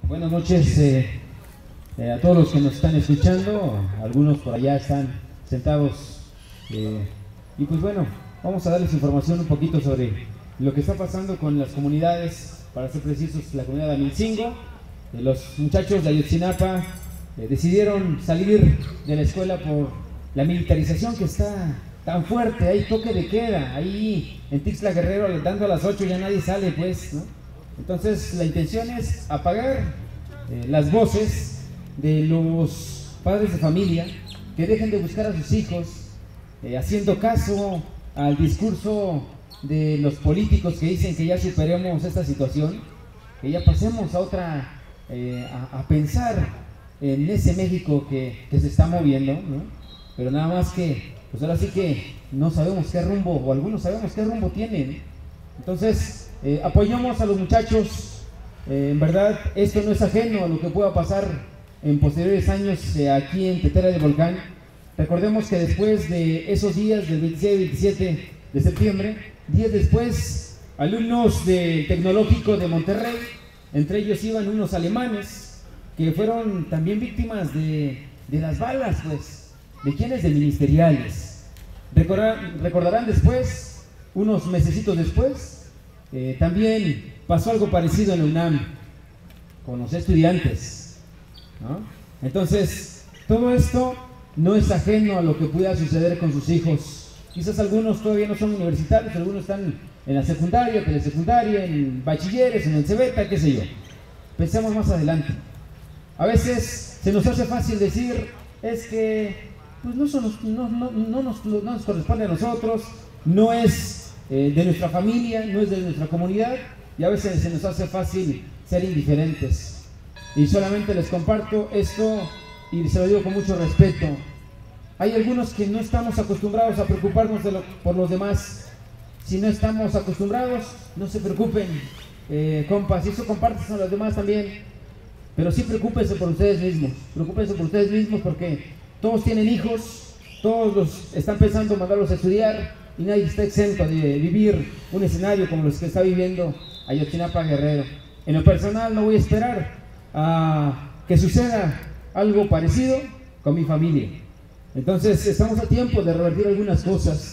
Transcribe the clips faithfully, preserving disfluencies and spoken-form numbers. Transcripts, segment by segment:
Buenas noches eh, eh, a todos los que nos están escuchando. Algunos por allá están sentados eh, y pues bueno, vamos a darles información un poquito sobre lo que está pasando con las comunidades, para ser precisos la comunidad de Amilcingo. Eh, los muchachos de Ayotzinapa eh, decidieron salir de la escuela por la militarización que está tan fuerte. Hay toque de queda ahí en Tixla Guerrero, dando a las ocho ya nadie sale, pues, ¿no? Entonces la intención es apagar eh, las voces de los padres de familia, que dejen de buscar a sus hijos, eh, haciendo caso al discurso de los políticos que dicen que ya superemos esta situación, que ya pasemos a otra, eh, a, a pensar en ese México que, que se está moviendo, ¿no? Pero nada más que, pues ahora sí que no sabemos qué rumbo, o algunos sabemos qué rumbo tienen. Entonces, Eh, apoyamos a los muchachos. Eh, en verdad, esto no es ajeno a lo que pueda pasar en posteriores años eh, aquí en Tetera del Volcán. Recordemos que después de esos días del veintiséis y veintisiete de septiembre, días después, alumnos del Tecnológico de Monterrey, entre ellos iban unos alemanes que fueron también víctimas de, de las balas, pues, de quienes, de ministeriales. Recordar, recordarán después, unos mesecitos después, Eh, también pasó algo parecido en la UNAM con los estudiantes, ¿no? Entonces, todo esto no es ajeno a lo que pueda suceder con sus hijos. Quizás algunos todavía no son universitarios, algunos están en la secundaria, telesecundaria, en bachilleres, en el Cebeta, qué sé yo. Pensemos más adelante. A veces se nos hace fácil decir, es que pues no, son, no, no, no, nos, no nos corresponde a nosotros, no es Eh, de nuestra familia, no es de nuestra comunidad, y a veces se nos hace fácil ser indiferentes. Y solamente les comparto esto y se lo digo con mucho respeto. Hay algunos que no estamos acostumbrados a preocuparnos de lo, por los demás. Si no estamos acostumbrados, no se preocupen, eh, compas, y eso compártanse a los demás también. Pero sí preocúpense por ustedes mismos, preocúpense por ustedes mismos, porque todos tienen hijos, todos los están pensando en mandarlos a estudiar, y nadie está exento de vivir un escenario como los que está viviendo Ayotzinapa Guerrero. En lo personal no voy a esperar a que suceda algo parecido con mi familia. Entonces estamos a tiempo de revertir algunas cosas.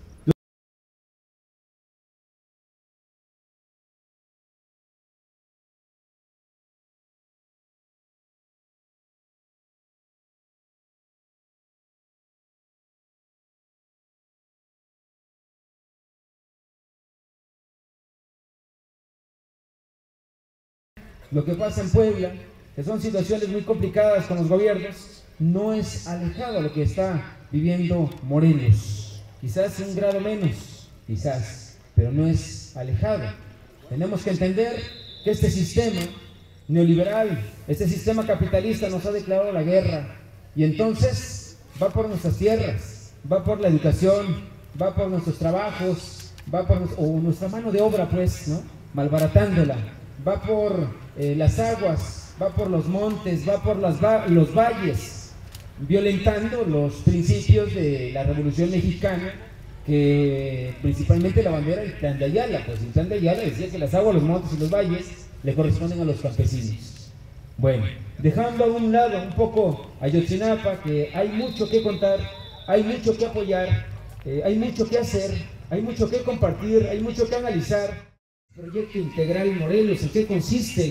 Lo que pasa en Puebla, que son situaciones muy complicadas con los gobiernos, no es alejado a lo que está viviendo Morelos. Quizás un grado menos, quizás, pero no es alejado. Tenemos que entender que este sistema neoliberal, este sistema capitalista nos ha declarado la guerra, y entonces va por nuestras tierras, va por la educación, va por nuestros trabajos, va por o nuestra mano de obra, pues, ¿no? Malbaratándola. Va por eh, las aguas, va por los montes, va por las va los valles, violentando los principios de la Revolución Mexicana, que principalmente la bandera del Plan de Ayala, pues el Plan de Ayala decía que las aguas, los montes y los valles le corresponden a los campesinos. Bueno, dejando a un lado un poco Ayotzinapa, que hay mucho que contar, hay mucho que apoyar, eh, hay mucho que hacer, hay mucho que compartir, hay mucho que analizar. Proyecto Integral Morelos, ¿en qué consiste?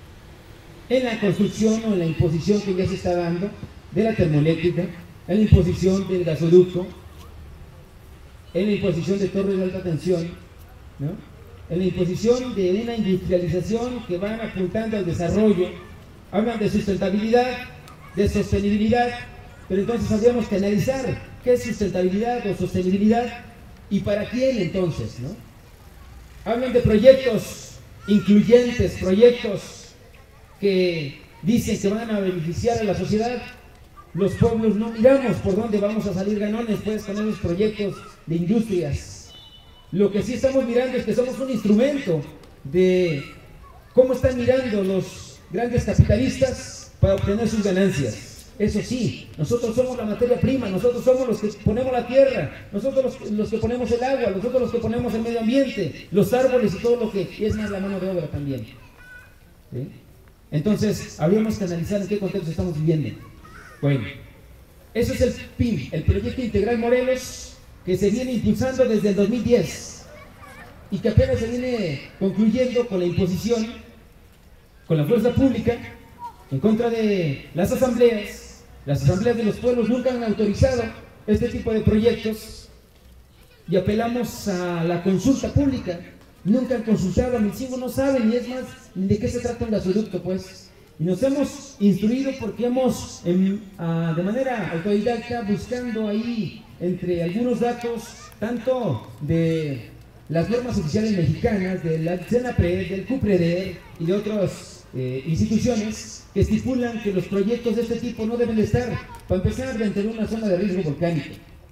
En la construcción o en la imposición que ya se está dando de la termoeléctrica, en la imposición del gasoducto, en la imposición de torres de alta tensión, ¿no? En la imposición de una industrialización que van apuntando al desarrollo. Hablan de sustentabilidad, de sostenibilidad, pero entonces habríamos que analizar qué es sustentabilidad o sostenibilidad y para quién entonces, ¿no? Hablan de proyectos incluyentes, proyectos que dicen que van a beneficiar a la sociedad. Los pueblos no miramos por dónde vamos a salir ganones, pues, con esos proyectos de industrias. Lo que sí estamos mirando es que somos un instrumento de cómo están mirando los grandes capitalistas para obtener sus ganancias. Eso sí, nosotros somos la materia prima, nosotros somos los que ponemos la tierra, nosotros los, los que ponemos el agua, nosotros los que ponemos el medio ambiente, los árboles y todo lo que, y es más la mano de obra también, ¿sí? Entonces, habríamos que analizar en qué contexto estamos viviendo. Bueno, eso es el P I M, el Proyecto Integral Morelos, que se viene impulsando desde el dos mil diez y que apenas se viene concluyendo con la imposición, con la fuerza pública, en contra de las asambleas. Las asambleas de los pueblos nunca han autorizado este tipo de proyectos y apelamos a la consulta pública. Nunca han consultado a Milcingo, no saben ni es más ni de qué se trata un gasoducto, pues. Y nos hemos instruido porque hemos, en, a, de manera autodidacta, buscando ahí entre algunos datos, tanto de las normas oficiales mexicanas, de la CENAPRED, del CUPREDER y de otras eh, instituciones que estipulan que los proyectos de este tipo no deben de estar, para empezar, dentro de una zona de riesgo volcánico.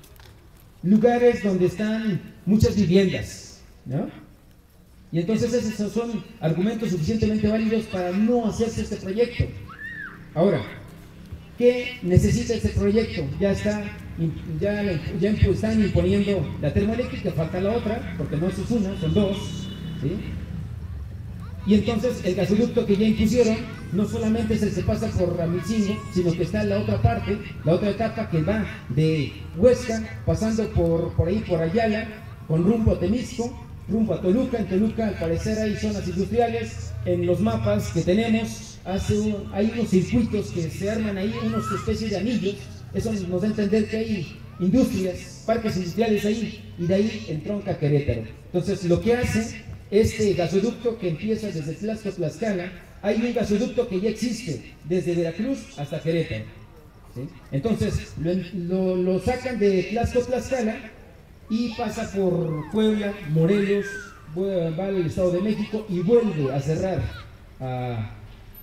Lugares donde están muchas viviendas, ¿no? Y entonces esos son argumentos suficientemente válidos para no hacerse este proyecto. Ahora, ¿qué necesita este proyecto? Ya está, ya, ya están imponiendo la termoeléctrica, falta la otra, porque no es una, son dos, ¿sí? Y entonces el gasoducto que ya impusieron no solamente es el que se pasa por Ramilcingo, sino que está en la otra parte, la otra etapa que va de Huesca, pasando por, por ahí, por Ayala, con rumbo a Temisco, rumbo a Toluca. En Toluca al parecer hay zonas industriales. En los mapas que tenemos hace un, hay unos circuitos que se arman ahí, unas especies de anillos. Eso nos da a entender que hay industrias, parques industriales ahí, y de ahí entronca Querétaro. Entonces lo que hace este gasoducto, que empieza desde Tlaxco, Tlaxcala, hay un gasoducto que ya existe desde Veracruz hasta Querétaro, ¿sí? Entonces lo, lo, lo sacan de Tlaxco, Tlaxcala y pasa por Puebla, Morelos, va al Estado de México y vuelve a cerrar a,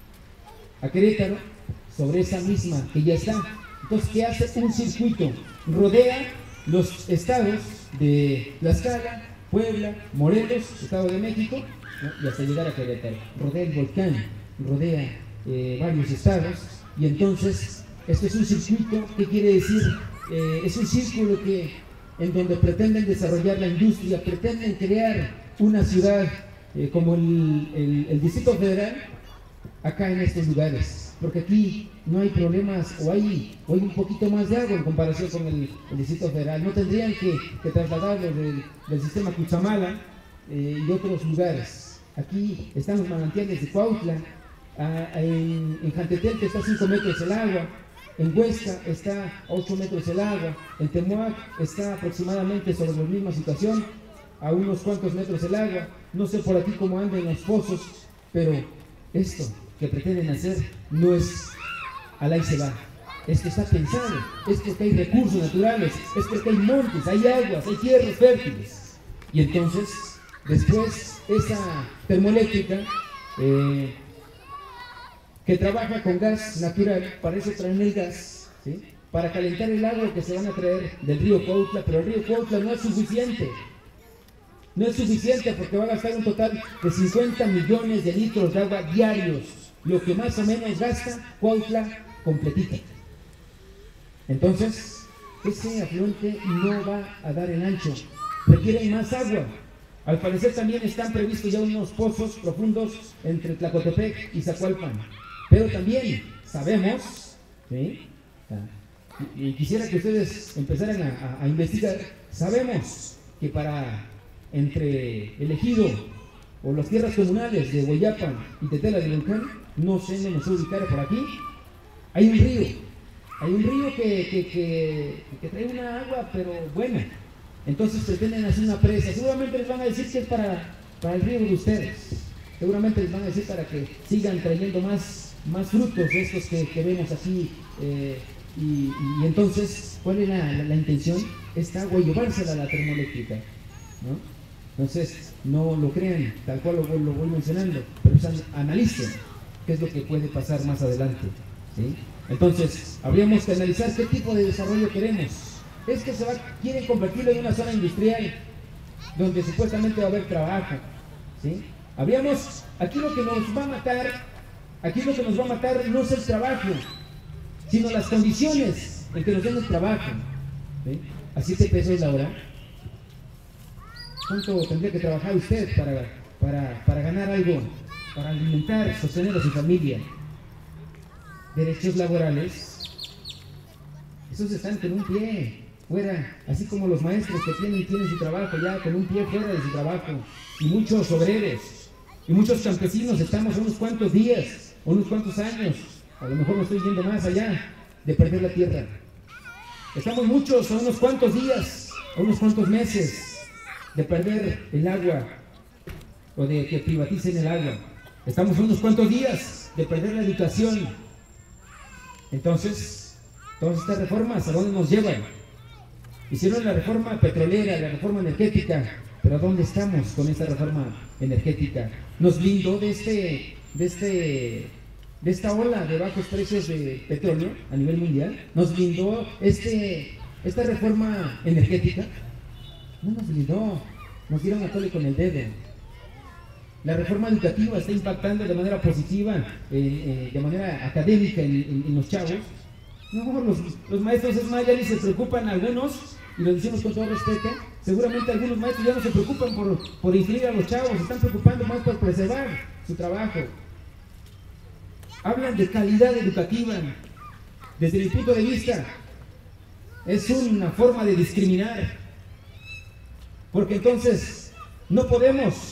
a Querétaro sobre esa misma que ya está. Entonces, ¿qué hace? Un circuito, rodea los estados de Tlaxcala, Puebla, Morelos, Estado de México, ¿no? Y hasta llegar a Querétaro. Rodea el volcán, rodea eh, varios estados, y entonces, esto es un circuito. ¿Qué quiere decir? Eh, es un círculo que en donde pretenden desarrollar la industria, pretenden crear una ciudad eh, como el, el, el Distrito Federal, acá en estos lugares, porque aquí no hay problemas, o hay, o hay un poquito más de agua en comparación con el, el Distrito Federal. No tendrían que, que trasladarlo del, del sistema Cutzamala eh, y de otros lugares. Aquí están los manantiales de Cuautla, a, a, en, en Jantetel, que está a cinco metros el agua. En Huesca está a ocho metros el agua, en Temuac está aproximadamente sobre la misma situación, a unos cuantos metros el agua. No sé por aquí cómo andan los pozos, pero esto que pretenden hacer no es al ahí se va. Esto está pensado, es porque hay recursos naturales, es porque hay montes, hay aguas, hay tierras fértiles. Y entonces, después, esa termoeléctrica eh, que trabaja con gas natural, para eso traen el gas, ¿sí? Para calentar el agua que se van a traer del río Cuautla, pero el río Cuautla no es suficiente. No es suficiente porque va a gastar un total de cincuenta millones de litros de agua diarios, lo que más o menos gasta Cuautla completita. Entonces, ese afluente no va a dar el ancho, requieren más agua. Al parecer también están previstos ya unos pozos profundos entre Tlacotepec y Zacualpan. Pero también sabemos, ¿sí? y, y quisiera que ustedes empezaran a, a, a investigar, sabemos que para entre el ejido o las tierras comunales de Hueyapan y Tetela del Volcán, no sé, no me sé ubicar por aquí, hay un río, hay un río que, que, que, que trae una agua, pero buena. Entonces pretenden hacer una presa, seguramente les van a decir que es para, para el río de ustedes, seguramente les van a decir para que sigan trayendo más más frutos de estos que, que vemos aquí, eh, y, y, y entonces, ¿cuál es la, la, la intención? Esta agua llevársela a la termoeléctrica, ¿no? Entonces, no lo crean, tal cual lo, lo voy mencionando, pero o sea, analicen qué es lo que puede pasar más adelante, ¿sí? Entonces, habríamos que analizar qué tipo de desarrollo queremos. Es que se va, quieren convertirlo en una zona industrial, donde supuestamente va a haber trabajo, ¿sí? Habríamos, aquí lo que nos va a matar Aquí lo que nos va a matar no es el trabajo, sino las condiciones en que nos den el trabajo, ¿sí? A siete pesos la hora. ¿Cuánto tendría que trabajar usted para, para, para ganar algo para alimentar, sostener a su familia. Derechos laborales, esos están con un pie fuera, así como los maestros que tienen, tienen su trabajo ya con un pie fuera de su trabajo, y muchos obreros, y muchos campesinos estamos a unos cuantos días, unos cuantos años, a lo mejor me estoy yendo más allá, de perder la tierra. Estamos muchos a unos cuantos días, a unos cuantos meses, de perder el agua, o de que privaticen el agua. Estamos a unos cuantos días de perder la educación. Entonces, todas estas reformas, ¿a dónde nos llevan? Hicieron la reforma petrolera, la reforma energética, pero ¿a dónde estamos con esta reforma energética? Nos blindó de, este, de, este, de esta ola de bajos precios de petróleo a nivel mundial. Nos blindó este, esta reforma energética. No nos blindó, nos dieron a tole con el dedo. La reforma educativa está impactando de manera positiva, eh, eh, de manera académica en, en, en los chavos. No, los, los maestros es más, ya ni se preocupan algunos, y lo decimos con todo respeto, seguramente algunos maestros ya no se preocupan por, por instruir a los chavos, se están preocupando más por preservar su trabajo. Hablan de calidad educativa. Desde mi punto de vista, es una forma de discriminar, porque entonces no podemos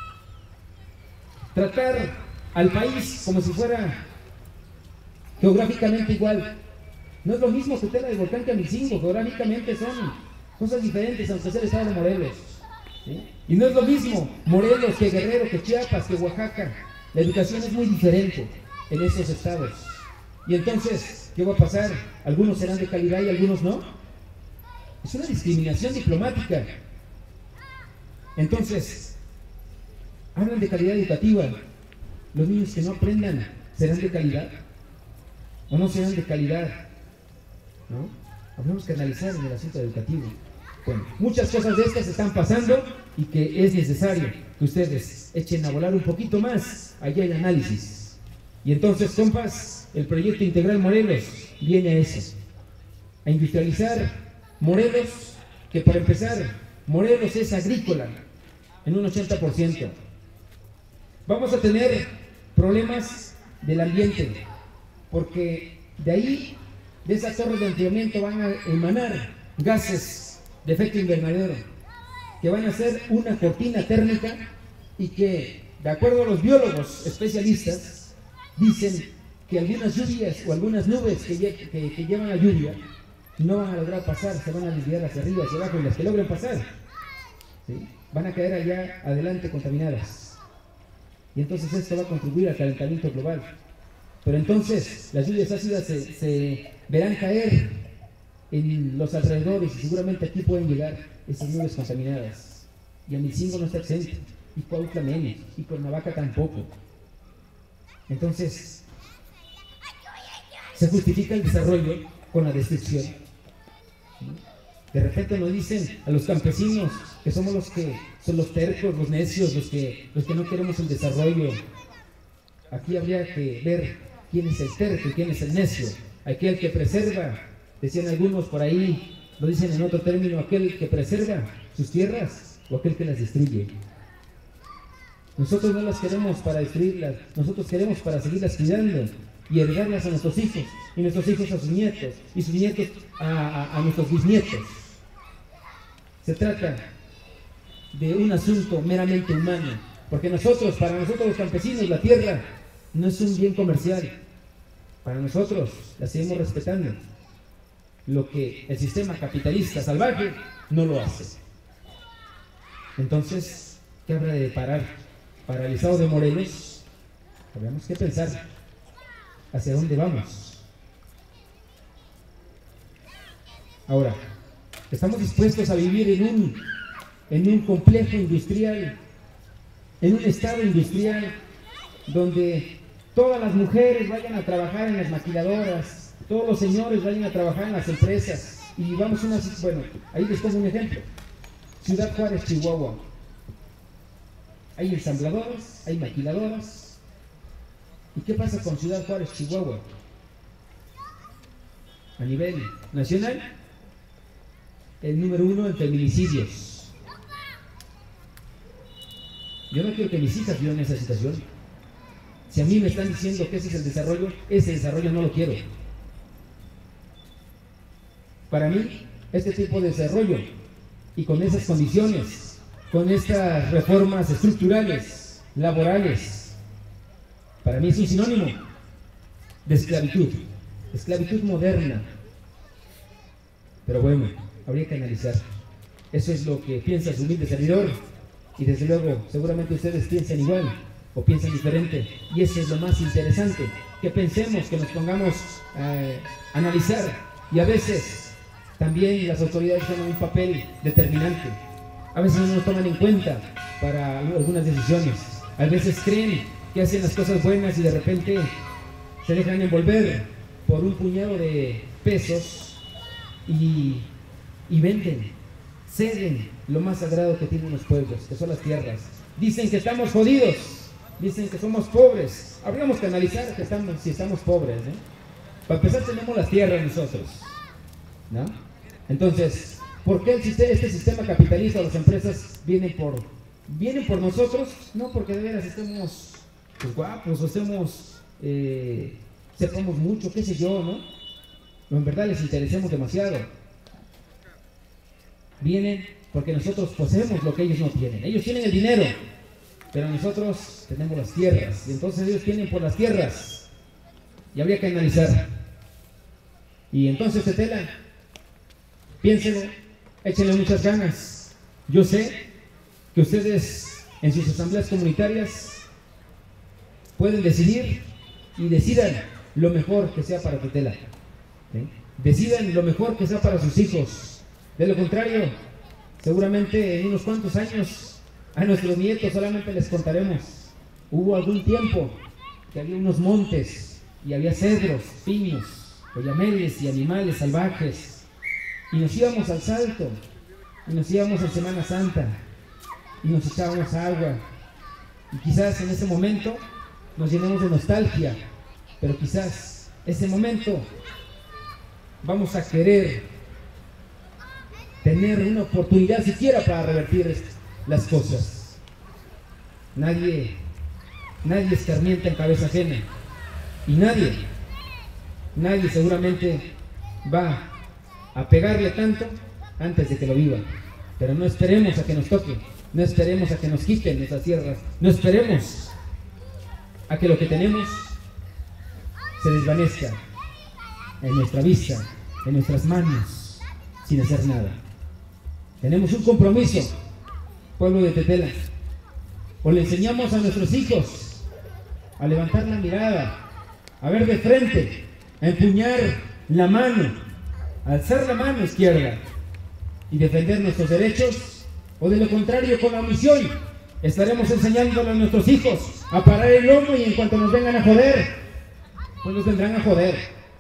tratar al país como si fuera geográficamente igual. No es lo mismo Tetela de Volcán que Amilcingo, geográficamente son cosas diferentes, aunque sea el estado de Morelos, ¿sí? Y no es lo mismo Morelos que Guerrero, que Chiapas, que Oaxaca. La educación es muy diferente en esos estados. Y entonces, ¿qué va a pasar? Algunos serán de calidad y algunos no. Es una discriminación diplomática. Entonces, hablan de calidad educativa. Los niños que no aprendan, ¿serán de calidad? ¿O no serán de calidad? ¿No? Habremos que analizar en el asunto educativo. Bueno, muchas cosas de estas están pasando y que es necesario que ustedes echen a volar un poquito más allá el análisis. Y entonces, compas, el proyecto integral Morelos viene a eso, a industrializar Morelos, que para empezar, Morelos es agrícola en un ochenta por ciento. Vamos a tener problemas del ambiente, porque de ahí, de esas torres de enfriamiento, van a emanar gases de efecto invernadero, que van a ser una cortina térmica y que, de acuerdo a los biólogos especialistas, dicen que algunas lluvias o algunas nubes que, que, que llevan a lluvia no van a lograr pasar, se van a desviar hacia arriba, hacia abajo, y las que logren pasar, ¿sí?, van a caer allá adelante contaminadas. Y entonces esto va a contribuir al calentamiento global. Pero entonces las lluvias ácidas se, se verán caer en los alrededores, y seguramente aquí pueden llegar esas nubes contaminadas. Y Amilcingo no está exento, y Cuautla menos, y Cuernavaca tampoco. Entonces, se justifica el desarrollo con la destrucción. De repente nos dicen a los campesinos que somos los que son los tercos, los necios, los que, los que no queremos el desarrollo. Aquí habría que ver quién es el terco y quién es el necio. Aquel que preserva, decían algunos por ahí, lo dicen en otro término, aquel que preserva sus tierras o aquel que las destruye. Nosotros no las queremos para destruirlas, nosotros queremos para seguirlas cuidando y heredarlas a nuestros hijos, y nuestros hijos a sus nietos, y sus nietos a, a, a nuestros bisnietos. Se trata de un asunto meramente humano, porque nosotros, para nosotros los campesinos, la tierra no es un bien comercial. Para nosotros la seguimos respetando. Lo que el sistema capitalista salvaje no lo hace. Entonces, ¿qué habrá de parar para el estado de Morelos? Habríamos que pensar hacia dónde vamos. Ahora, estamos dispuestos a vivir en un, en un complejo industrial, en un estado industrial donde todas las mujeres vayan a trabajar en las maquiladoras, todos los señores vayan a trabajar en las empresas, y vamos a una, bueno, ahí les pongo un ejemplo. Ciudad Juárez, Chihuahua. Hay ensambladoras, hay maquiladoras. ¿Y qué pasa con Ciudad Juárez, Chihuahua? A nivel nacional, el número uno en feminicidios. Yo no quiero que mis hijas vivan esa situación. Si a mí me están diciendo que ese es el desarrollo, ese desarrollo no lo quiero. Para mí, este tipo de desarrollo y con esas condiciones, con estas reformas estructurales, laborales, para mí es un sinónimo de esclavitud, esclavitud moderna. Pero bueno, habría que analizar. Eso es lo que piensa su humilde servidor, y desde luego, seguramente ustedes piensan igual o piensan diferente, y eso es lo más interesante, que pensemos, que nos pongamos a analizar, y a veces también las autoridades tienen un papel determinante. A veces no nos toman en cuenta para algunas decisiones, a veces creen que hacen las cosas buenas y de repente se dejan envolver por un puñado de pesos y, y venden, ceden lo más sagrado que tienen los pueblos, que son las tierras. Dicen que estamos jodidos, dicen que somos pobres. Habríamos que analizar que estamos, si estamos pobres, ¿no? Para empezar, tenemos las tierras nosotros, ¿no? Entonces, ¿por qué el sistema, este sistema capitalista o las empresas vienen por, vienen por nosotros? No porque de veras estemos pues, guapos o estemos, eh, sepamos mucho, qué sé yo, ¿no? O en verdad les interesemos demasiado. Vienen porque nosotros poseemos lo que ellos no tienen. Ellos tienen el dinero, pero nosotros tenemos las tierras, y entonces ellos vienen por las tierras, y habría que analizar. Y entonces, Tetela, piénsenlo, échenle muchas ganas. Yo sé que ustedes en sus asambleas comunitarias pueden decidir y decidan lo mejor que sea para Tetela, ¿sí? Decidan lo mejor que sea para sus hijos. De lo contrario, seguramente en unos cuantos años a nuestros nietos solamente les contaremos: hubo algún tiempo que había unos montes y había cedros, pinos, oyameles y animales salvajes, y nos íbamos al Salto, y nos íbamos en Semana Santa, y nos echábamos agua, y quizás en ese momento nos llenamos de nostalgia, pero quizás ese momento vamos a querer tener una oportunidad siquiera para revertir las cosas. Nadie, nadie escarmienta en cabeza ajena, y nadie, nadie seguramente va a pegarle tanto antes de que lo viva. Pero no esperemos a que nos toque, no esperemos a que nos quiten nuestras tierras, no esperemos a que lo que tenemos se desvanezca en nuestra vista, en nuestras manos, sin hacer nada. Tenemos un compromiso, pueblo de Tetela. O le enseñamos a nuestros hijos a levantar la mirada, a ver de frente, a empuñar la mano, a alzar la mano izquierda y defender nuestros derechos, o de lo contrario, con la omisión, estaremos enseñándole a nuestros hijos a parar el lomo, y en cuanto nos vengan a joder, pues nos vendrán a joder.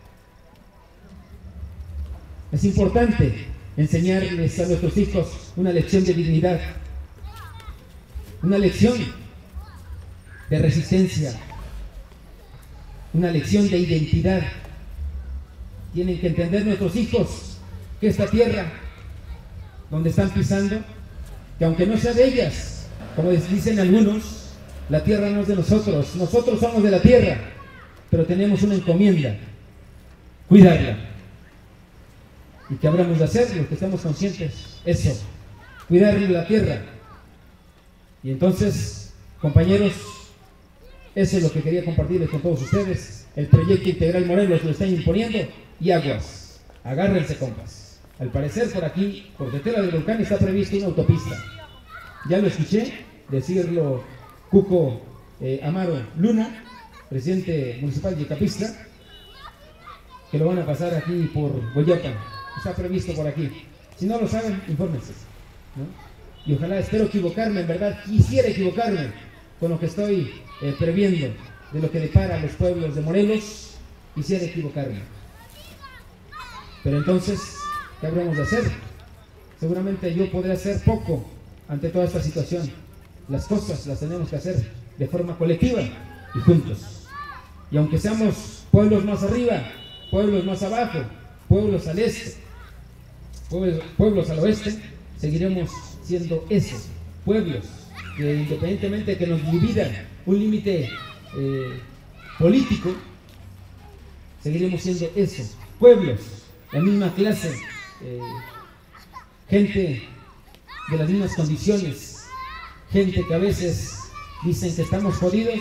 Es importante enseñarles a nuestros hijos una lección de dignidad, una lección de resistencia, una lección de identidad. Tienen que entender nuestros hijos que esta tierra donde están pisando, que aunque no sea de ellas, como dicen algunos, la tierra no es de nosotros, nosotros somos de la tierra, pero tenemos una encomienda: cuidarla. ¿Y qué habremos de hacer? Los que estamos conscientes, eso, cuidar la tierra. Y entonces, compañeros, eso es lo que quería compartirles con todos ustedes. El proyecto integral Morelos lo están imponiendo, y aguas, agárrense, compas. Al parecer por aquí, por Tetela del Volcán, está prevista una autopista. Ya lo escuché decirlo Cuco eh, Amaro Luna, presidente municipal de Capistla, que lo van a pasar aquí por Boyapan. Está previsto por aquí. Si no lo saben, infórmense, ¿no? Y ojalá, espero equivocarme, en verdad quisiera equivocarme con lo que estoy eh, previendo de lo que depara a los pueblos de Morelos. Quisiera equivocarme, pero entonces, ¿qué habremos de hacer? Seguramente yo podré hacer poco ante toda esta situación. Las cosas las tenemos que hacer de forma colectiva y juntos. Y aunque seamos pueblos más arriba, pueblos más abajo, pueblos al este, pueblos, pueblos al oeste, seguiremos siendo esos pueblos que, independientemente de que nos dividan un límite eh, político, seguiremos siendo eso, pueblos, la misma clase, eh, gente de las mismas condiciones, gente que a veces dicen que estamos jodidos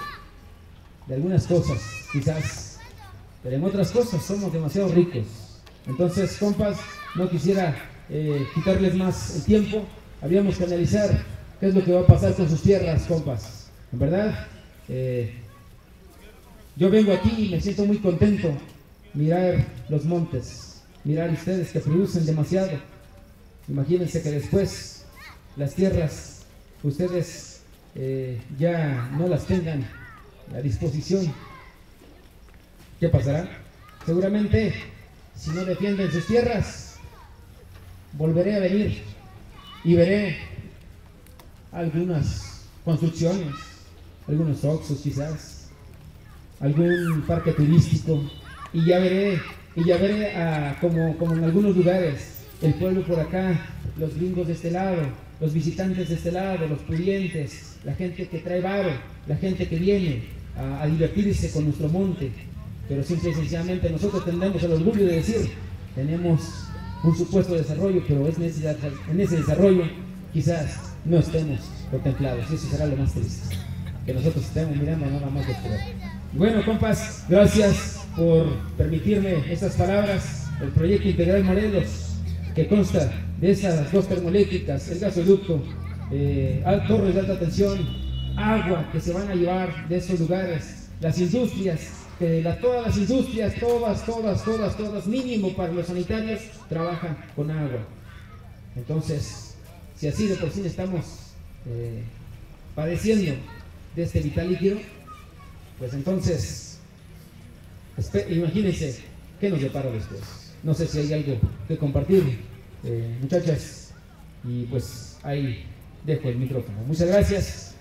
de algunas cosas, quizás, pero en otras cosas somos demasiado ricos. Entonces, compas, no quisiera eh, quitarles más el tiempo. Habríamos que analizar qué es lo que va a pasar con sus tierras, compas. En verdad, eh, yo vengo aquí y me siento muy contento mirar los montes, mirar ustedes que producen demasiado. Imagínense que después las tierras ustedes eh, ya no las tengan a disposición. ¿Qué pasará? Seguramente, si no defienden sus tierras, volveré a venir y veré algunas construcciones, algunos oxos quizás, algún parque turístico, y ya veré, y ya veré a, como, como en algunos lugares, el pueblo por acá, los gringos de este lado, los visitantes de este lado, los pudientes, la gente que trae varo, la gente que viene a, a divertirse con nuestro monte. Pero simple y sencillamente nosotros tendremos el orgullo de decir, tenemos un supuesto desarrollo, pero es necesidad, en ese desarrollo quizás no estemos contemplados, y eso será lo más triste, que nosotros estemos mirando nada más de fuera. Bueno, compas, gracias por permitirme estas palabras. El proyecto Integral Morelos, que consta de esas dos termoeléctricas, el gasoducto, eh, torres de alta tensión, agua que se van a llevar de esos lugares, las industrias, que la, todas las industrias, todas, todas, todas, todas, mínimo para los sanitarios, trabajan con agua. Entonces, si así de por sí estamos eh, padeciendo de este vital líquido, pues entonces, imagínense qué nos depara después. No sé si hay algo que compartir, eh, muchachas, y pues ahí dejo el micrófono. Muchas gracias.